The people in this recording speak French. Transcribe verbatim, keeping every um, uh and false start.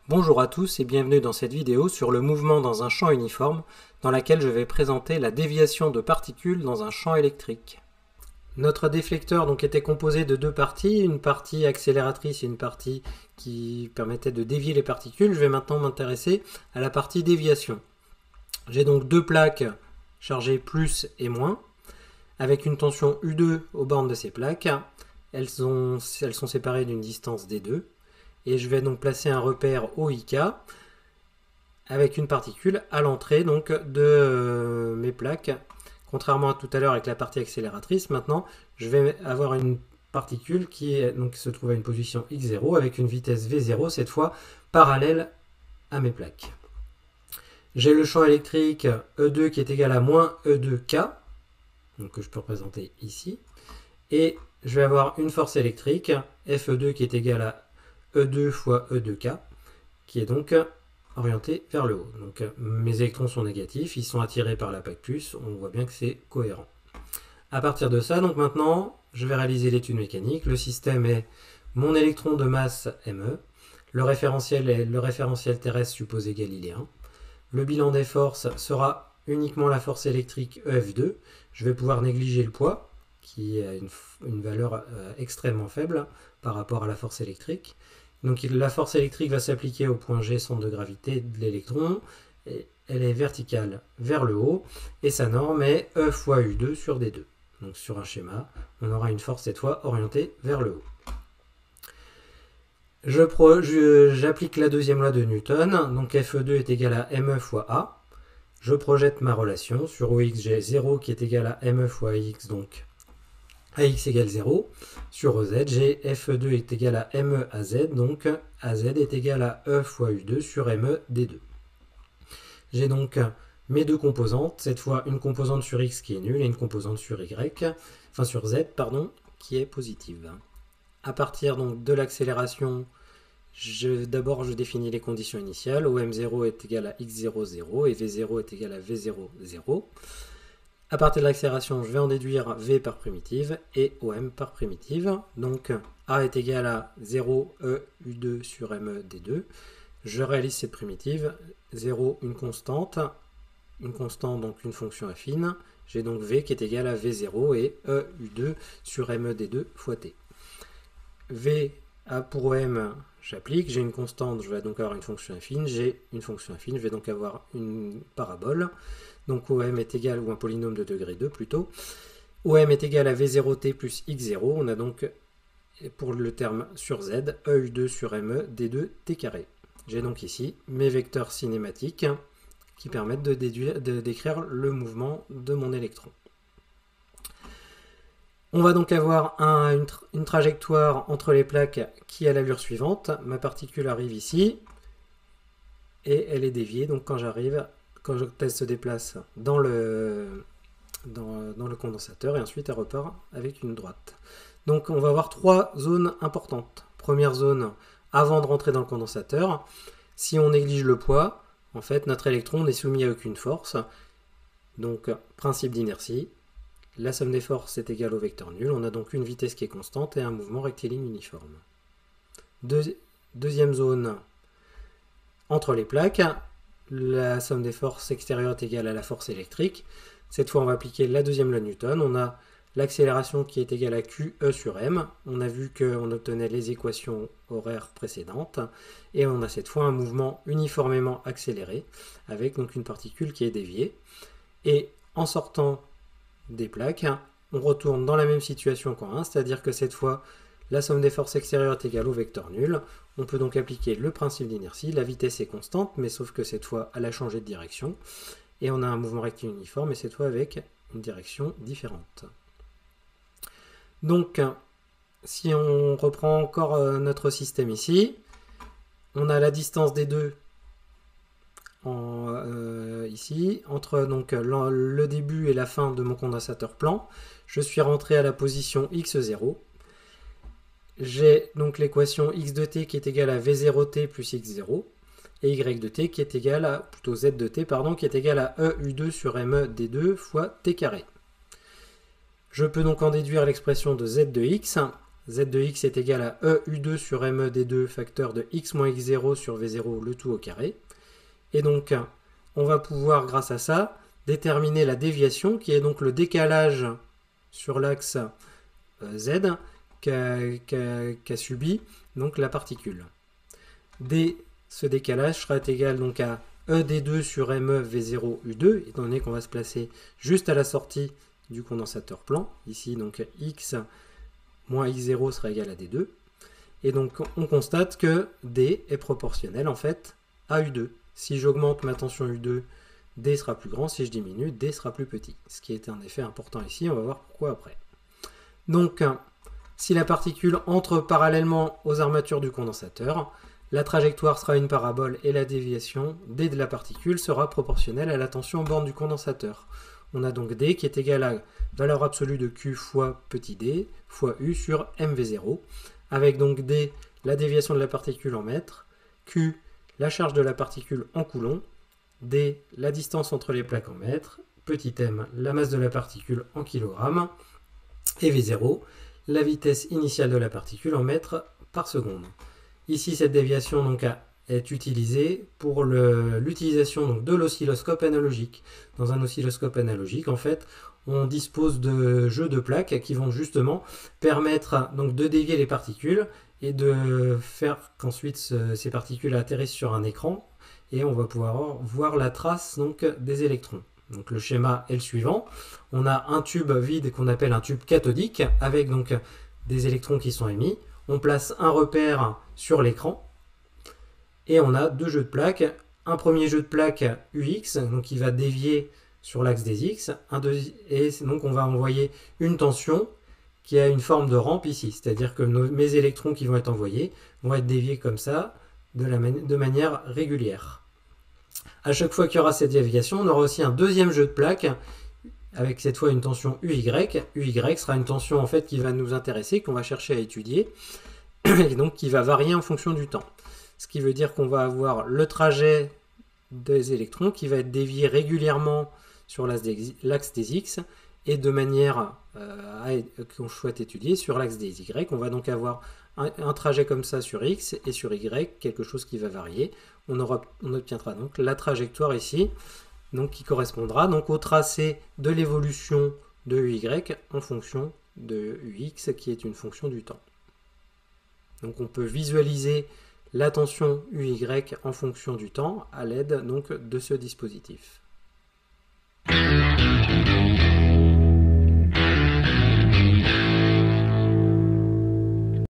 Bonjour à tous et bienvenue dans cette vidéo sur le mouvement dans un champ uniforme dans laquelle je vais présenter la déviation de particules dans un champ électrique. Notre déflecteur donc était composé de deux parties, une partie accélératrice et une partie qui permettait de dévier les particules. Je vais maintenant m'intéresser à la partie déviation. J'ai donc deux plaques chargées plus et moins, avec une tension U deux aux bornes de ces plaques. Elles sont, elles sont séparées d'une distance D deux. Et je vais donc placer un repère O I K avec une particule à l'entrée donc de euh, mes plaques. Contrairement à tout à l'heure avec la partie accélératrice, maintenant je vais avoir une particule qui est, donc, se trouve à une position x zéro avec une vitesse v zéro, cette fois parallèle à mes plaques. J'ai le champ électrique E deux qui est égal à moins E deux K, donc que je peux représenter ici. Et je vais avoir une force électrique, F E deux qui est égale à E deux fois E deux K, qui est donc orienté vers le haut. Donc mes électrons sont négatifs, ils sont attirés par la plaque plus, on voit bien que c'est cohérent. À partir de ça, donc maintenant, je vais réaliser l'étude mécanique. Le système est mon électron de masse M E, le référentiel est le référentiel terrestre supposé galiléen. Le bilan des forces sera uniquement la force électrique E F deux. Je vais pouvoir négliger le poids, qui a une, une valeur euh, extrêmement faible par rapport à la force électrique. Donc la force électrique va s'appliquer au point G, centre de gravité de l'électron. Elle est verticale vers le haut et sa norme est E fois U deux sur D deux. Donc sur un schéma, on aura une force cette fois orientée vers le haut. J'applique la deuxième loi de Newton, donc F E deux est égal à M E fois A. Je projette ma relation sur O X, j'ai zéro qui est égal à M E fois X, donc A X égale zéro. Sur O Z, j'ai F E deux est égal à M E A Z, donc A Z est égal à E fois U deux sur M E D deux. J'ai donc mes deux composantes, cette fois une composante sur X qui est nulle et une composante sur Y, enfin sur Z, pardon, qui est positive. À partir donc de l'accélération, d'abord je définis les conditions initiales. O M zéro est égal à X zéro, zéro et V zéro est égal à V zéro, zéro. À partir de l'accélération, je vais en déduire V par primitive et O M par primitive. Donc A est égal à zéro E U deux sur M E D deux. Je réalise cette primitive. zéro, une constante. Une constante, donc une fonction affine. J'ai donc V qui est égal à V zéro et E U deux sur M E D deux fois T. V A pour O M, j'applique. J'ai une constante, je vais donc avoir une fonction affine. J'ai une fonction affine, je vais donc avoir une parabole. Donc O M est égal, ou un polynôme de degré deux plutôt. O M est égal à V zéro T plus X zéro. On a donc, pour le terme sur Z, E U deux sur M E D deux T carré. J'ai donc ici mes vecteurs cinématiques qui permettent de déduire, de décrire le mouvement de mon électron. On va donc avoir un, une, tra une trajectoire entre les plaques qui a l'allure suivante. Ma particule arrive ici et elle est déviée. Donc quand j'arrive, quand elle se déplace dans le, dans, dans le condensateur et ensuite elle repart avec une droite. Donc on va avoir trois zones importantes. Première zone, avant de rentrer dans le condensateur, si on néglige le poids, en fait notre électron n'est soumis à aucune force. Donc principe d'inertie, la somme des forces est égale au vecteur nul. On a donc une vitesse qui est constante et un mouvement rectiligne uniforme. Deux, deuxième zone, entre les plaques, la somme des forces extérieures est égale à la force électrique. Cette fois, on va appliquer la deuxième loi de Newton. On a l'accélération qui est égale à Q E sur M. On a vu qu'on obtenait les équations horaires précédentes. Et on a cette fois un mouvement uniformément accéléré, avec donc une particule qui est déviée. Et en sortant des plaques, on retourne dans la même situation qu'en un, c'est-à-dire que cette fois, la somme des forces extérieures est égale au vecteur nul. On peut donc appliquer le principe d'inertie. La vitesse est constante, mais sauf que cette fois, elle a changé de direction. Et on a un mouvement rectiligne uniforme, et cette fois avec une direction différente. Donc, si on reprend encore notre système ici, on a la distance des deux en, euh, ici, entre donc, le début et la fin de mon condensateur plan. Je suis rentré à la position x zéro. J'ai donc l'équation x de t qui est égale à v zéro t plus x zéro et y de t qui est égal à, plutôt z de t, pardon, qui est égal à E U deux sur M E D deux fois t carré. Je peux donc en déduire l'expression de z de x. z de x est égal à e u deux sur me d deux facteur de x moins x zéro sur v zéro le tout au carré. Et donc, on va pouvoir, grâce à ça, déterminer la déviation, qui est donc le décalage sur l'axe z qu'a qu'a, qu'a subi donc la particule. D, ce décalage sera égal donc à e d deux sur me v zéro u deux, étant donné qu'on va se placer juste à la sortie du condensateur plan. Ici, donc x moins x zéro sera égal à d deux. Et donc, on constate que D est proportionnel, en fait, à u deux. Si j'augmente ma tension u deux, D sera plus grand. Si je diminue, D sera plus petit. Ce qui est un effet important ici. On va voir pourquoi après. Donc, si la particule entre parallèlement aux armatures du condensateur, la trajectoire sera une parabole et la déviation D de la particule sera proportionnelle à la tension borne du condensateur. On a donc D qui est égal à valeur absolue de Q fois petit d fois U sur M V zéro, avec donc D la déviation de la particule en mètres, Q la charge de la particule en coulomb, D la distance entre les plaques en mètres, petit m la masse de la particule en kilogrammes, et V zéro la vitesse initiale de la particule en mètres par seconde. Ici, cette déviation donc, est utilisée pour l'utilisation de l'oscilloscope analogique. Dans un oscilloscope analogique, en fait, on dispose de jeux de plaques qui vont justement permettre donc, de dévier les particules et de faire qu'ensuite ce, ces particules atterrissent sur un écran et on va pouvoir voir la trace donc, des électrons. Donc le schéma est le suivant. On a un tube vide qu'on appelle un tube cathodique avec donc des électrons qui sont émis. On place un repère sur l'écran et on a deux jeux de plaques. Un premier jeu de plaques U X, donc qui va dévier sur l'axe des X, un et donc on va envoyer une tension qui a une forme de rampe ici, c'est-à-dire que nos, mes électrons qui vont être envoyés vont être déviés comme ça, de, la mani de manière régulière. À chaque fois qu'il y aura cette déviation, on aura aussi un deuxième jeu de plaques, avec cette fois une tension U Y. U Y sera une tension en fait qui va nous intéresser, qu'on va chercher à étudier, et donc qui va varier en fonction du temps. Ce qui veut dire qu'on va avoir le trajet des électrons qui va être dévié régulièrement sur l'axe des X, et de manière euh, qu'on souhaite étudier sur l'axe des Y. On va donc avoir un, un trajet comme ça sur X, et sur Y, quelque chose qui va varier. On, aura, on obtiendra donc la trajectoire ici, donc qui correspondra donc au tracé de l'évolution de U Y en fonction de U X, qui est une fonction du temps. Donc on peut visualiser la tension U Y en fonction du temps à l'aide donc de ce dispositif.